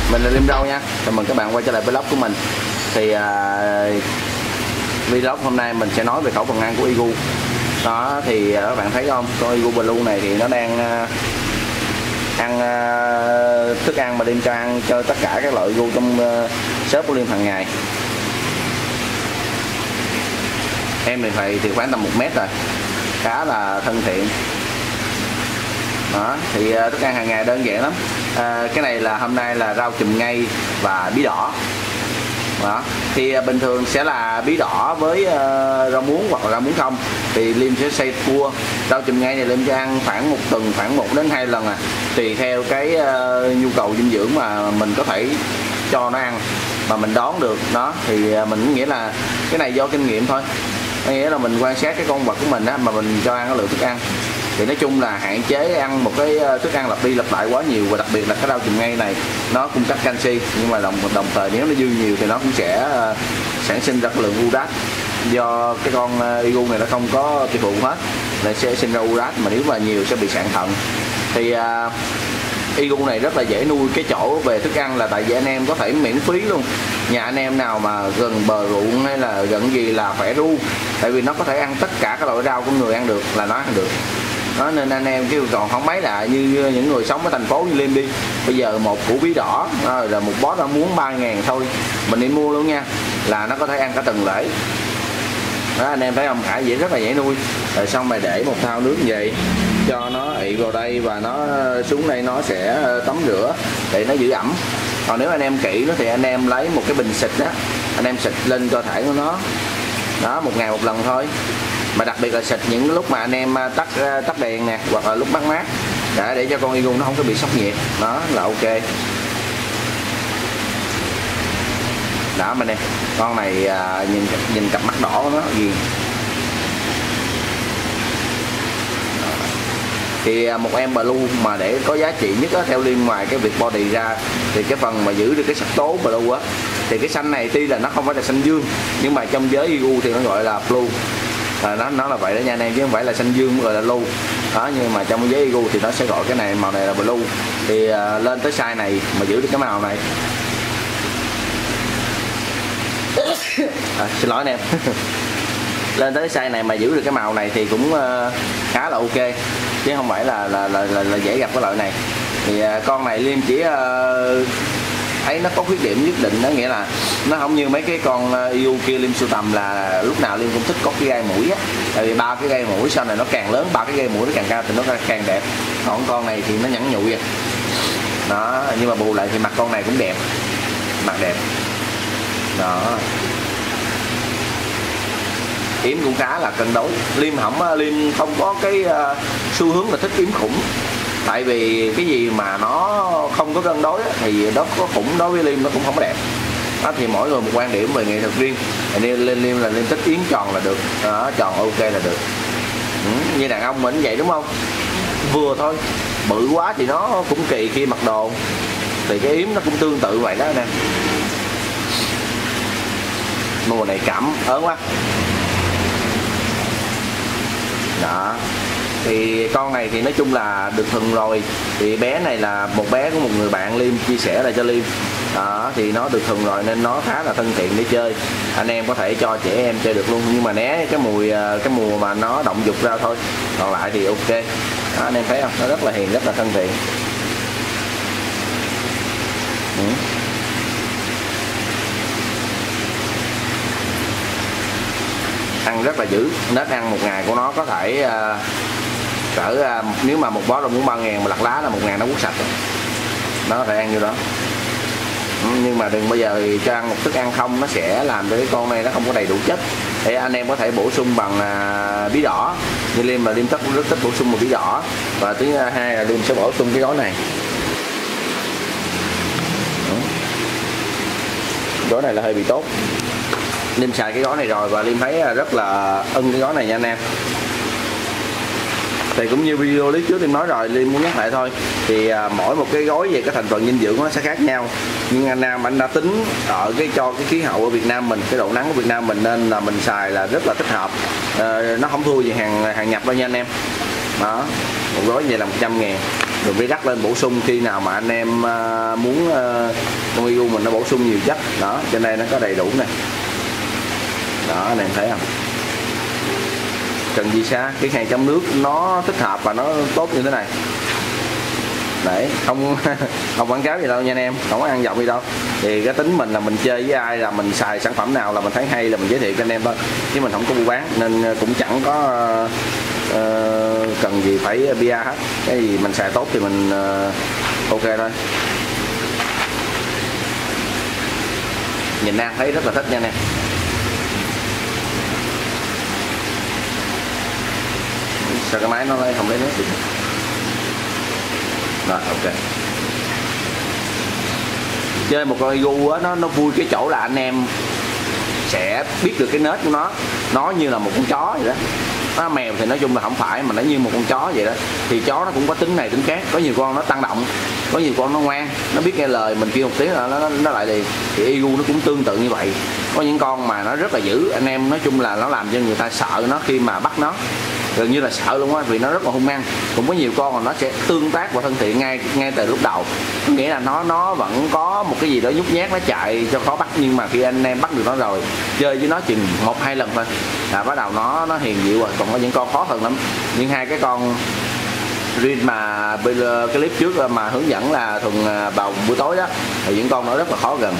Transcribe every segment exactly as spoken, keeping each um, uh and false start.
mình là Liêm Râu nha. Chào mừng các bạn quay trở lại vlog của mình. Thì uh, vlog hôm nay mình sẽ nói về khẩu phần ăn của Igu. Đó thì uh, các bạn thấy không, con Igu Blue này thì nó đang uh, ăn uh, thức ăn mà Liêm cho ăn cho tất cả các loại Igu trong uh, shop của Liêm hàng ngày. Em này phải thì khoảng tầm một mét rồi, khá là thân thiện. Đó thì uh, thức ăn hàng ngày đơn giản lắm. À, cái này là hôm nay là rau chùm ngây và bí đỏ. Đó thì uh, bình thường sẽ là bí đỏ với uh, rau muống hoặc là rau muống không, thì Liêm sẽ xay cua. Rau chùm ngây này Liêm cho ăn khoảng một tuần khoảng một đến hai lần à, tùy theo cái uh, nhu cầu dinh dưỡng mà mình có thể cho nó ăn mà mình đón được. Đó thì uh, mình nghĩ là cái này do kinh nghiệm thôi, nghĩa là mình quan sát cái con vật của mình á, mà mình cho ăn cái lượng thức ăn. Thì nói chung là hạn chế ăn một cái thức ăn lặp đi lặp lại quá nhiều, và đặc biệt là cái rau chùm ngây này nó cung cấp canxi, nhưng mà đồng đồng thời nếu nó dư nhiều thì nó cũng sẽ uh, sản sinh ra cái lượng urat, do cái con uh, Igu này nó không có tiêu thụ hết nên sẽ sinh ra urat, mà nếu mà nhiều sẽ bị sạn thận. Thì uh, Igu này rất là dễ nuôi. Cái chỗ về thức ăn là tại vì anh em có thể miễn phí luôn, nhà anh em nào mà gần bờ ruộng hay là gần gì là phải ru, tại vì nó có thể ăn tất cả các loại rau của người ăn được là nó ăn được. Đó, nên anh em kêu còn không mấy là như những người sống ở thành phố như Liêm đi, bây giờ một củ bí đỏ rồi là một bó rau muống ba ngàn thôi, mình đi mua luôn nha, là nó có thể ăn cả tuần lễ. Đó, anh em thấy không, khá dễ, rất là dễ nuôi. Rồi xong mày để một thau nước vậy cho nó ị vào đây và nó xuống đây nó sẽ tắm rửa để nó giữ ẩm. Còn nếu anh em kỹ nó thì anh em lấy một cái bình xịt đó, anh em xịt lên cơ thể của nó. Đó, một ngày một lần thôi, mà đặc biệt là xịt những lúc mà anh em tắt tắt đèn nè, hoặc là lúc bắt mát, để để cho con Igu nó không có bị sốc nhiệt. Đó là ok. Đó mình nè, con này à, nhìn nhìn cặp mắt đỏ của nó gì. Thì một em blue mà để có giá trị nhất á, theo Liêm, ngoài cái việc body ra thì cái phần mà giữ được cái sắc tố blue á, thì cái xanh này tuy là nó không phải là xanh dương, nhưng mà trong giới Igu thì nó gọi là blue. À, nó nó là vậy đó nha anh em, chứ không phải là xanh dương gọi là blue. Đó, nhưng mà trong giới Igu thì nó sẽ gọi cái này, màu này là blue. Thì à, lên tới size này mà giữ được cái màu này à, xin lỗi anh em lên tới size này mà giữ được cái màu này thì cũng uh, khá là ok, chứ không phải là là, là, là, là dễ gặp cái loại này. Thì uh, con này Liêm chỉ uh, thấy nó có khuyết điểm nhất định, đó nghĩa là nó không như mấy cái con Igu kia Liêm sưu tầm là lúc nào Liêm cũng thích có cái gai mũi á, tại vì ba cái gai mũi sau này nó càng lớn, ba cái gai mũi nó càng cao thì nó càng đẹp. Còn con này thì nó nhẵn nhụi vậy đó, nhưng mà bù lại thì mặt con này cũng đẹp, mặt đẹp đó. Yếm cũng khá là cân đối. Liêm không Liêm không có cái uh, xu hướng là thích yếm khủng, tại vì cái gì mà nó không có cân đối thì đó có khủng đối với Liêm nó cũng không có đẹp. Đó thì mỗi người một quan điểm về nghệ thuật riêng, nên lên Liêm là Liêm thích yếm tròn là được. Đó, tròn ok là được. Ừ, như đàn ông mình vậy đúng không, vừa thôi, bự quá thì nó cũng kỳ khi mặc đồ, thì cái yếm nó cũng tương tự vậy đó nè. Mùa này cảm ớn quá. Đó thì con này thì nói chung là được thuần rồi. Thì bé này là một bé của một người bạn Liêm chia sẻ lại cho Liêm. Đó thì nó được thuần rồi nên nó khá là thân thiện để chơi, anh em có thể cho trẻ em chơi được luôn, nhưng mà né cái mùi cái mùa mà nó động dục ra thôi, còn lại thì ok. Đó, anh em thấy không, nó rất là hiền, rất là thân thiện. Ừ. Ăn rất là dữ, nết ăn một ngày của nó có thể uh, cỡ uh, nếu mà một bó rau muống ba ngàn mà lặt lá là một ngàn nó quất sạch rồi. Nó có thể ăn như đó. Ừ, nhưng mà đừng bao giờ cho ăn một thức ăn không, nó sẽ làm cho cái con này nó không có đầy đủ chất. Thì anh em có thể bổ sung bằng uh, bí đỏ, như Liêm mà Liêm rất rất thích bổ sung một bí đỏ. Và thứ hai là Liêm sẽ bổ sung cái gói này. Ừ. Gói này là hơi bị tốt, Liêm xài cái gói này rồi và Liêm thấy rất là ưng cái gói này nha anh em. Thì cũng như video clip trước Liêm nói rồi, Liêm muốn nhắc lại thôi. Thì à, mỗi một cái gói về cái thành phần dinh dưỡng nó sẽ khác nhau, nhưng anh Nam anh đã tính ở cái cho cái khí hậu ở Việt Nam mình, cái độ nắng của Việt Nam mình, nên là mình xài là rất là thích hợp. À, nó không thua gì hàng hàng nhập đâu nha anh em. Đó, một gói vậy là một trăm ngàn. rồi mới rắc lên bổ sung khi nào mà anh em uh, muốn uh, con Igu mình nó bổ sung nhiều chất đó. Trên đây nó có đầy đủ nè đó, anh em thấy không, cần gì xa, cái hàng trong nước nó thích hợp và nó tốt như thế này đấy, không không quảng cáo gì đâu nha anh em, không có ăn vọng gì đâu. Thì cái tính mình là mình chơi với ai là mình xài sản phẩm nào là mình thấy hay là mình giới thiệu cho anh em thôi, chứ mình không có mua bán, nên cũng chẳng có uh, cần gì phải pê e hết. Cái gì mình xài tốt thì mình uh, ok thôi. Nhìn An thấy rất là thích nha anh em. Sao cái máy nó không lấy nước được. Rồi ok. Chơi một con Igu á, nó nó vui cái chỗ là anh em sẽ biết được cái nết của nó, nó như là một con chó vậy đó. Nó mèo thì nói chung là không phải, mà nó như một con chó vậy đó. Thì chó nó cũng có tính này tính khác, có nhiều con nó tăng động, có nhiều con nó ngoan, nó biết nghe lời mình kêu một tiếng là nó, nó, nó lại liền. Thì Igu nó cũng tương tự như vậy. Có những con mà nó rất là dữ, anh em nói chung là nó làm cho người ta sợ nó khi mà bắt nó, gần như là sợ luôn á, vì nó rất là hung hăng. Cũng có nhiều con mà nó sẽ tương tác và thân thiện ngay ngay từ lúc đầu, nghĩa là nó nó vẫn có một cái gì đó nhút nhát, nó chạy cho khó bắt, nhưng mà khi anh em bắt được nó rồi, chơi với nó chừng một hai lần thôi là bắt đầu nó nó hiền dịu rồi. Còn có những con khó hơn lắm. Nhưng hai cái con riêng mà cái clip trước mà hướng dẫn là thường vào buổi tối đó, thì những con nó rất là khó gần.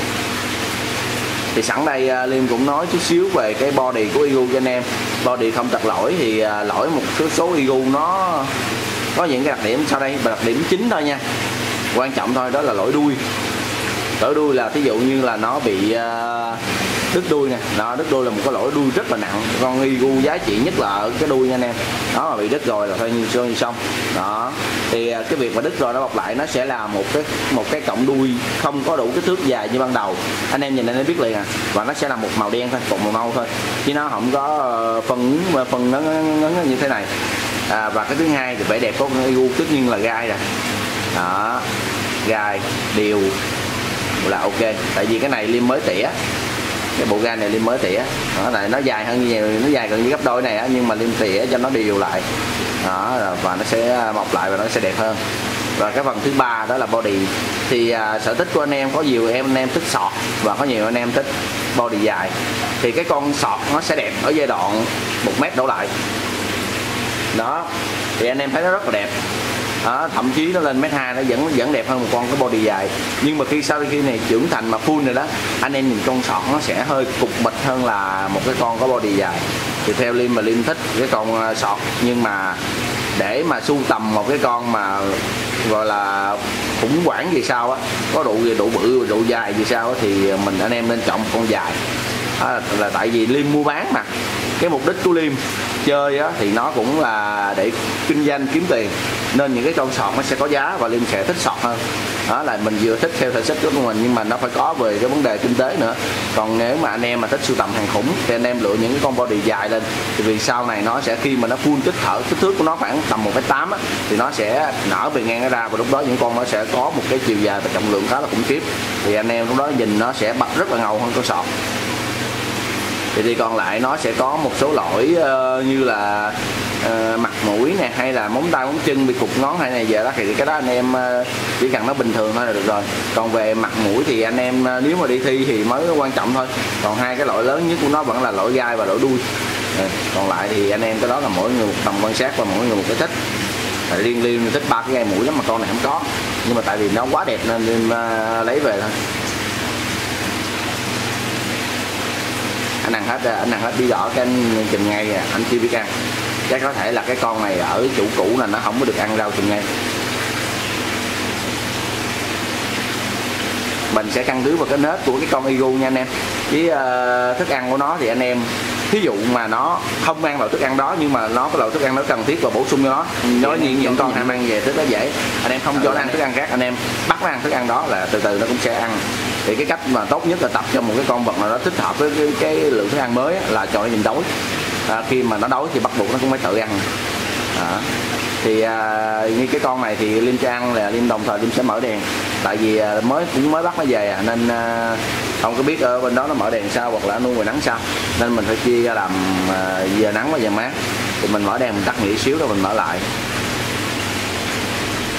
Thì sẵn đây Liêm cũng nói chút xíu về cái body của Igu cho anh em. Body không trật lỗi thì lỗi một số số Igu nó có những cái đặc điểm sau đây, đặc điểm chính thôi nha, quan trọng thôi, đó là lỗi đuôi. Lỗi đuôi là thí dụ như là nó bị đứt đuôi nè, đó, đứt đuôi là một cái lỗi đuôi rất là nặng. Con Igu giá trị nhất là ở cái đuôi nha anh em. Đó, mà bị đứt rồi là thôi như, như xong. Đó. Thì cái việc mà đứt rồi nó bọc lại nó sẽ là một cái một cái cọng đuôi không có đủ kích thước dài như ban đầu. Anh em nhìn anh em biết liền à. Và nó sẽ là một màu đen thôi, một màu nâu thôi. Chứ nó không có phân phân nó, nó, nó như thế này. À, và cái thứ hai thì vẻ đẹp của con Igu tất nhiên là gai rồi. Đó. Gai đều là ok. Tại vì cái này Liêm mới tỉa, cái bộ gai này Liêm mới tỉa, nó này nó dài hơn nhiều, nó dài gần như gấp đôi này á, nhưng mà Liêm tỉa cho nó đều lại đó, và nó sẽ mọc lại và nó sẽ đẹp hơn. Và cái phần thứ ba đó là body. Thì à, sở thích của anh em có nhiều em anh em thích sọt và có nhiều anh em thích body dài. Thì cái con sọt nó sẽ đẹp ở giai đoạn một mét đổ lại đó, thì anh em thấy nó rất là đẹp. Đó, thậm chí nó lên mét hai nó vẫn vẫn đẹp hơn một con cái body dài. Nhưng mà khi sau khi này trưởng thành mà full rồi đó, anh em nhìn con sọt nó sẽ hơi cục mịch hơn là một cái con có body dài. Thì theo Liêm mà Liêm thích cái con sọt, nhưng mà để mà sưu tầm một cái con mà gọi là khủng hoảng gì sao á, có độ độ bự độ dài gì sao á, thì mình anh em nên chọn một con dài. Đó là, là tại vì Liêm mua bán mà, cái mục đích của Liêm chơi á, thì nó cũng là để kinh doanh kiếm tiền, nên những cái con sọt nó sẽ có giá và Liêm sẽ thích sọt hơn. Đó là mình vừa thích theo thể thích của mình, nhưng mà nó phải có về cái vấn đề kinh tế nữa. Còn nếu mà anh em mà thích sưu tầm hàng khủng thì anh em lựa những cái con body dài lên, thì vì sau này nó sẽ khi mà nó full kích thở kích thước của nó khoảng tầm một phẩy tám á, thì nó sẽ nở bề ngang nó ra, và lúc đó những con nó sẽ có một cái chiều dài và trọng lượng khá là khủng khiếp, thì anh em lúc đó nhìn nó sẽ bật rất là ngầu hơn con sọt. Thì, thì còn lại nó sẽ có một số lỗi uh, như là uh, mặt mũi nè, hay là móng tay móng chân bị cụt ngón hay này giờ đó, thì cái đó anh em uh, chỉ cần nó bình thường thôi là được rồi. Còn về mặt mũi thì anh em uh, nếu mà đi thi thì mới quan trọng thôi. Còn hai cái lỗi lớn nhất của nó vẫn là lỗi gai và lỗi đuôi. uh, Còn lại thì anh em cái đó là mỗi người một tầm quan sát và mỗi người một cái thích. Riêng Liêm thích ba cái gai mũi lắm mà con này không có, nhưng mà tại vì nó quá đẹp nên Liêm uh, lấy về thôi. Anh ăn hết anh ăn hết bí đỏ cái anh chùm ngay à, anh chưa biết ăn. Chắc có thể là cái con này ở chủ cũ là nó không có được ăn rau chùm ngay. Mình sẽ căn cứ vào cái nết của cái con Igu nha anh em. Với uh, thức ăn của nó thì anh em thí dụ mà nó không ăn loại thức ăn đó, nhưng mà nó có loại thức ăn nó cần thiết và bổ sung cho nó. Nói những những con ham ăn về thức nó dễ, anh em không cho nó ăn thức ăn khác, anh em bắt nó ăn thức ăn đó là từ từ nó cũng sẽ ăn. Thì cái cách mà tốt nhất là tập cho một cái con vật nào đó thích hợp với cái, cái lượng thức ăn mới là cho nó nhìn đói. À, khi mà nó đói thì bắt buộc nó cũng phải tự ăn. À, thì à, như cái con này thì Liêm cho ăn là Liêm đồng thời Liêm sẽ mở đèn, tại vì à, mới cũng mới bắt nó về à, nên à, không có biết ở bên đó nó mở đèn sao hoặc là nuôi ngoài nắng sao, nên mình phải chia ra làm à, giờ nắng và giờ mát. Thì mình mở đèn mình tắt nghỉ xíu rồi mình mở lại.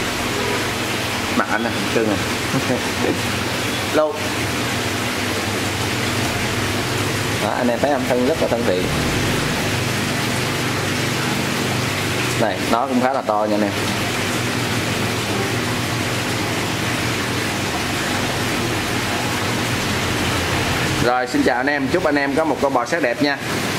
Mặt anh nè, cưng nè. Lô. Đó, anh em thấy âm thân rất là thân thiện. Này, nó cũng khá là to nha anh em. Rồi, xin chào anh em, chúc anh em có một con bò sát đẹp nha.